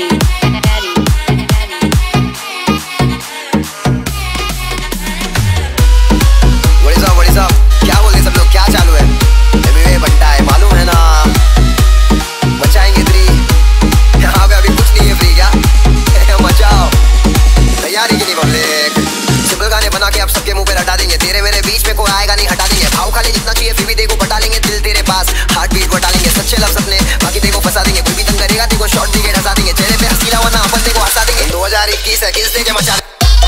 क्या बोल रहे सब लोग, क्या चालू है? एमवे बंटा है, मालूम है ना, बचाएंगे फ्री। यहाँ पे अभी कुछ नहीं है फ्री, क्या मचाओ, तैयारी की नहीं पब्लिक। सिंपल गाने बना के आप सबके मुंह पे हटा देंगे, तेरे मेरे बीच में कोई आएगा नहीं, हटा देंगे। भाव खाली जितना चाहिए फिर भी देखो बटा लेंगे, दिल तेरे पास हार्ट बीट बटा लेंगे। सच्चे लफ्ज़ अपने बाकी देखो फंसा देंगे, कोई भी तंग करेगा देखो शॉर्ट दिखे हंसा देंगे। चेहरे पे हंसी लाओ ना अपन देखो हंसा देंगे। 2021 है किस देके मचा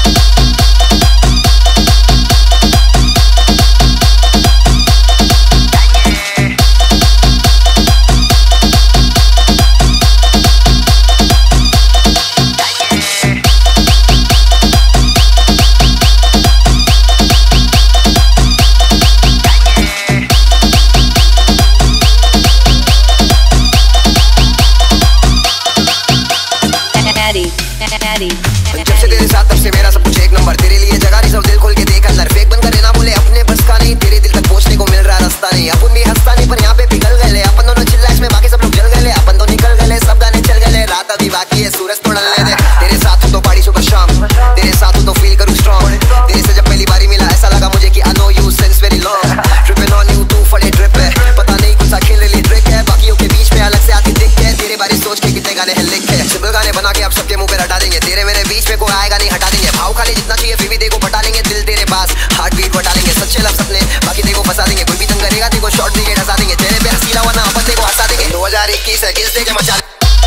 जब से तेरे साथ तब से मेरा सब कुछ एक नंबर, तेरे लिए जगह नहीं, सब दिल खोल के देख अंदर। फेक बन करे ना बोले अपने बस का नहीं, तेरे दिल तक पहुंचने को मिल रहा रास्ता नहीं। अपन भी हंसता नहीं पर यहाँ पे पिघल गए, अपन दोनों चिल्लाइस में बाकी सब लोग जल गए। अपन तो निकल गए, सब गाने चल गए, रात अभी बाकी है, सूरज तो ढलने दे। तेरे साथ हूँ तो पार्टी सुबह शाम, तेरे साथ हूँ तो फील करूँ स्ट्रॉन्ग। तेरे से जब पहली बारी मिला ऐसा लगा मुझे कि I know you since very long। Tripping on you तू फड़े ट्रिप है, पता नहीं कुछ सा खेल रही ट्रिक है, बाकियों के बीच में अलग से आती दिख है। तेरे बारे सोच के कितने गाने हैं लिख है, सिंपल गाने बना के आप सबके मुंह पे हटा देंगे, तेरे मेरे बीच में कोई आएगा नहीं, हटा देंगे। भाव खाली जितना चाहिए फिर भी देखो बटा लेंगे, दिल तेरे पास हार्ट बीट बटा लेंगे। सच्चे लफ्ज़ अपने बाकी देखो फंसा देंगे, कोई भी तंग करेगा देखो शॉर्ट दिखे हंसा देंगे। चेहरे पे हंसी लाओ ना अपन देखो हंसा देंगे। 2021 है किस देके मचा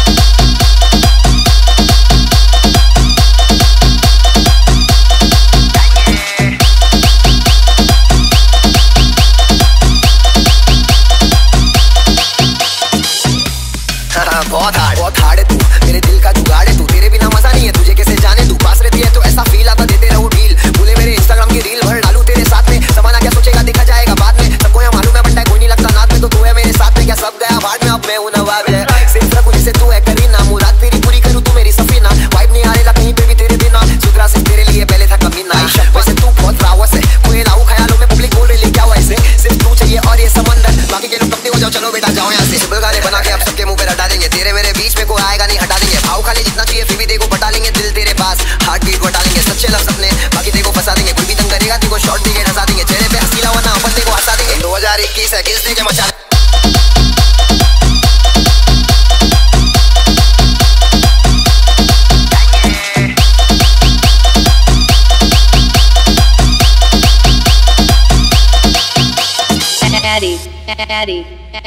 बहुत हार्ड है तू, मेरे दिल का जुगाड़ है तू, तेरे बिना मजा नहीं है तुझे कैसे जाने तू। पास रहती है तो ऐसा फील आता देते रहो ढील, बोले मेरे इंस्टाग्राम की रील भर डालू तेरे साथ में। समाना क्या सोचेगा देखा जाएगा बाद में, सबको यहाँ मालूम है बंटा कोई नहीं लगता नाथ में, तो तू है मेरे साथ में। क्या सब गया भाड़ में, अब मैं हूँ नवाब है, सिर्फ रखूँ जिसे तू है करीना। मुराद तेरी पूरी करूँ तू मेरी सफीना, वाइब नहीं आ रहा कहीं पे भी तेरे बिना। सुधरा से तेरे लिए पहले था कमीना, वैसे तू बहुत रावस है, कोई लाऊ ख्यालों में पब्लिक बोल रही क्या वैसे। सिर्फ तू चाहिए और ये समंदर, बाकी के लोग कब हो जाओ, चलो बेटा जाओ यहाँ से। सिंपल गाने बना के आप सबके मुंह पे हटा देंगे, तेरे मेरे बीच में कोई आएगा नहीं, हटा देंगे। भाव खाली जितना चाहिए फिर भी देखो बटा लेंगे, दिल तेरे पास हार्ट बीट बटा लेंगे। सच्चे लफ्ज़ अपने बाकी देखो फंसा देंगे, कोई भी तंग करेगा देखो शॉर्ट दिखे हंसा देंगे। चेहरे पे हंसी लाओ ना अपन देखो हंसा देंगे। 2021 है किस देके मचा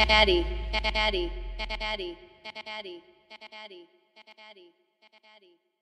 Addy.